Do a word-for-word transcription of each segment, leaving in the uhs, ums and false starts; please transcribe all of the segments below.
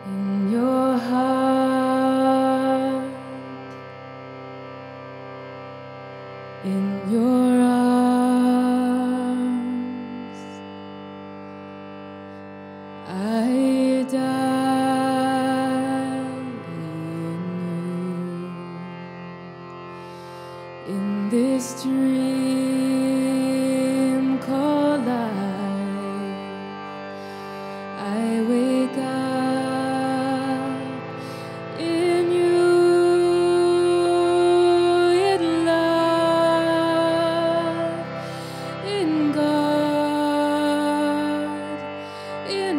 in your heart, in your arms, I die in you, in this dream called life. I wake up in you, in love, in God, in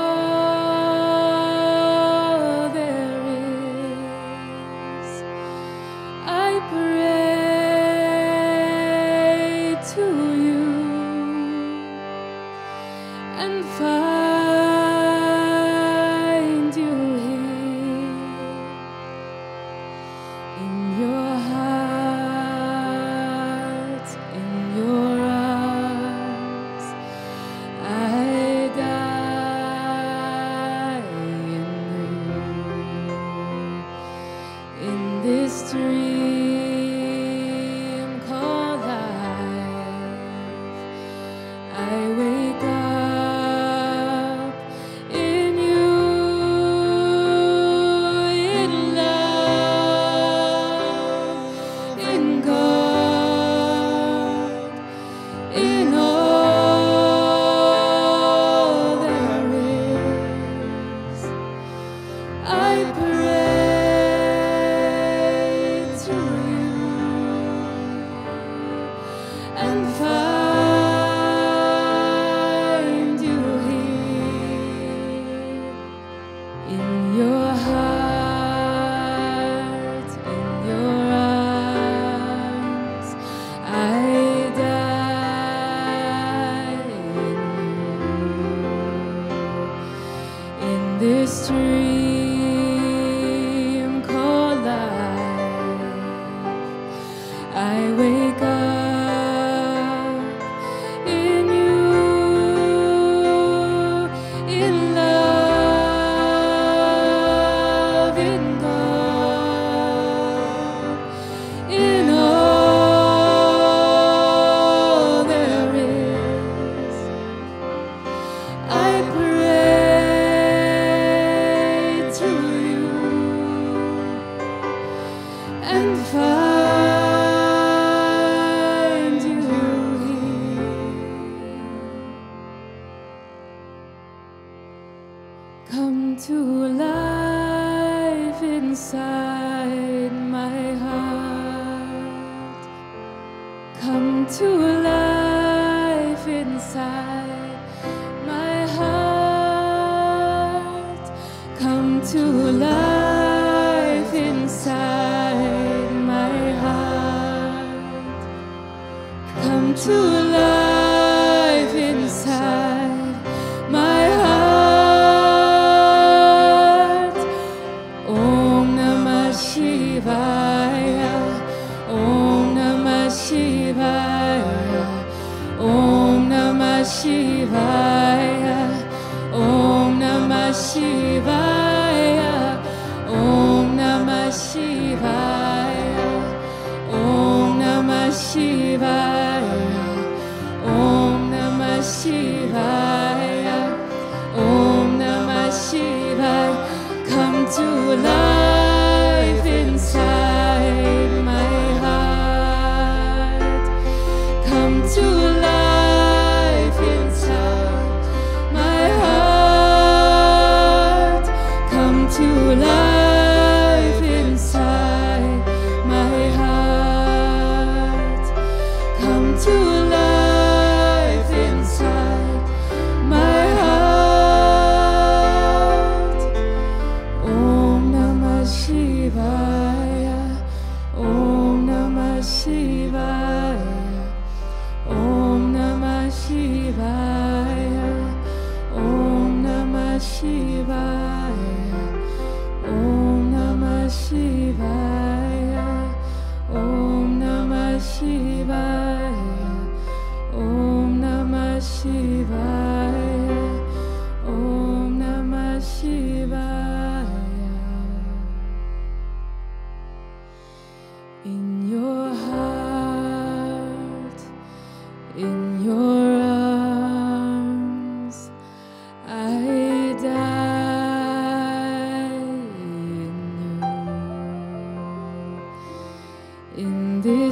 all there is. I pray to you and find you here in your heart, in your arms. I die in you, in this dream called life. I wake up in you, in love, in God, in all there is. I pray to you and find you here in your heart, in your arms. I die in you, in this dream called life. I wake up in you, in love, in God, in all there is. I pray to you and find you here. Come to life inside my heart. Come to life inside my heart. Come to life inside my heart. Come to life inside my heart. Om Namah Shivaya. Om Namah Shivaya. Om Namah Shivaya. Om Namah Shivaya. Om Namah Shivaya. Om Namah Shivaya. Om Namah Shivaya. Om Namah Shivaya. Come to life inside my heart. Come to life inside my heart. Come to life inside my heart. Come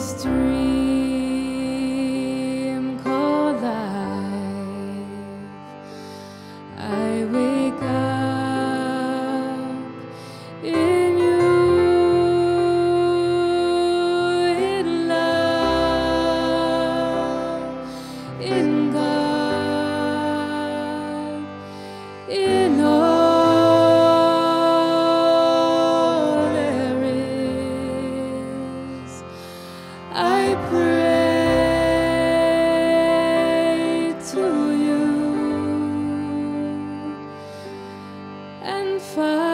stream called life. I wake up in you, in love, in God, in all there is. I pray to you and find